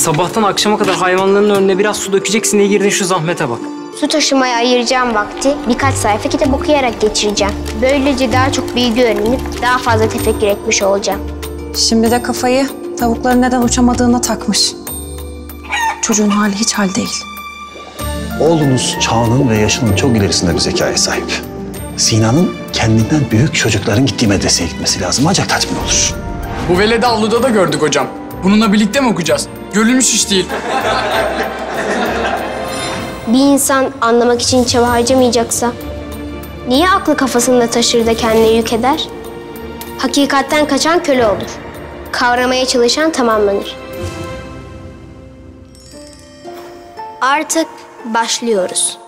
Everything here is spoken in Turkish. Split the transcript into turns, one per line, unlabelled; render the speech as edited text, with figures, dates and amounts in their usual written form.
Sabahtan akşama kadar hayvanların önüne biraz su dökeceksin diye girdin, şu zahmete bak.
Su taşımaya ayıracağım vakti birkaç sayfa kitap okuyarak geçireceğim. Böylece daha çok bilgi öğrenip daha fazla tefekkür etmiş olacağım.
Şimdi de kafayı tavukların neden uçamadığına takmış. Çocuğun hali hiç hal değil.
Oğlunuz çağının ve yaşının çok ilerisinde bir zekaya sahip. Sinan'ın kendinden büyük çocukların gittiği medreseye gitmesi lazım, ancak tatmin olur.
Bu veledi avluda da gördük hocam. Bununla birlikte mi okuyacağız? Görülmüş iş değil.
Bir insan anlamak için çaba harcamayacaksa niye aklı kafasında taşır da kendine yük eder? Hakikatten kaçan köle olur. Kavramaya çalışan tamamlanır. Artık başlıyoruz.